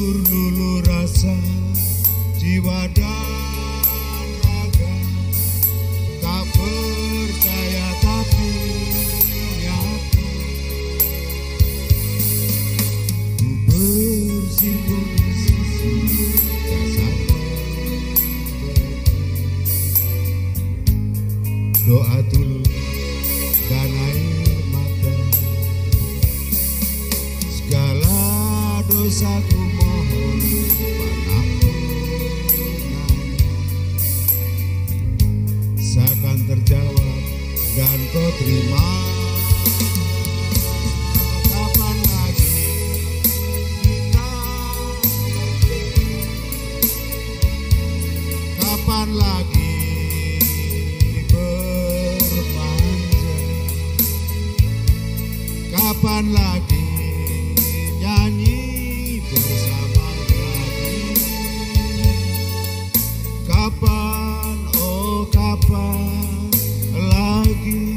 lulu rasa jiwa dan raga, tak percaya tapi yakin, ku bersimpuh di sisi jasad doa tulus dan air mata, segala dosaku mohon penampunannya, seakan terjawab dan kau terima. Kapan lagi kita berdua? Kapan lagi bermanja? Kapan lagi nyanyi bersama lagi? Kapan, oh kapan lagi?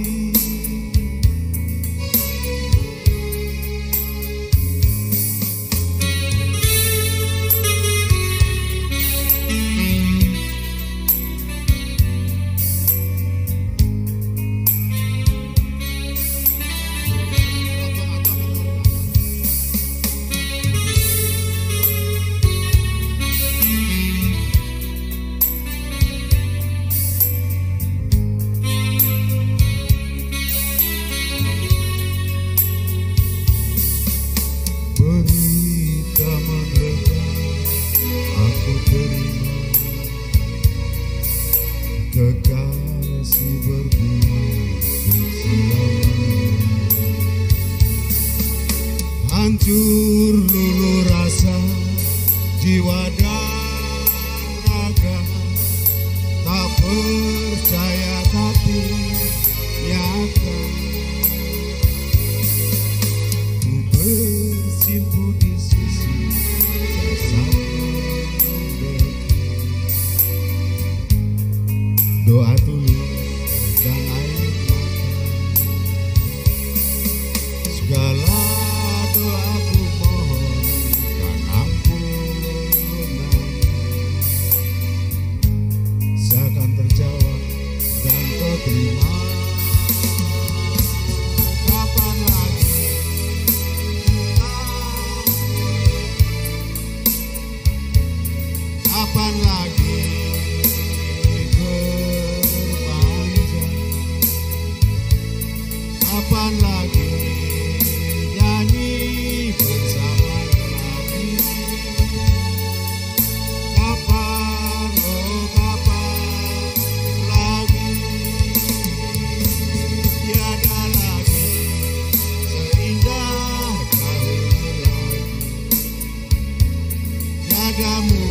Berita menggelegar aku terima, kekasih berbunga untuk selamanya. Hancur lulu rasa jiwa dan raga, tak percaya tapi yakin, ku bersimpuh di sisi jasad mendeki, doa tulus dan air mata, segala doaku mohonkan ampunannya, seakan terjawab dan kau terima. Kapan lagi kita kapan lagi bermanja? Kapan lagi nyanyi bersama lagi? Kapan, oh kapan lagi? Tiada lagi seindah kau lagi, tiada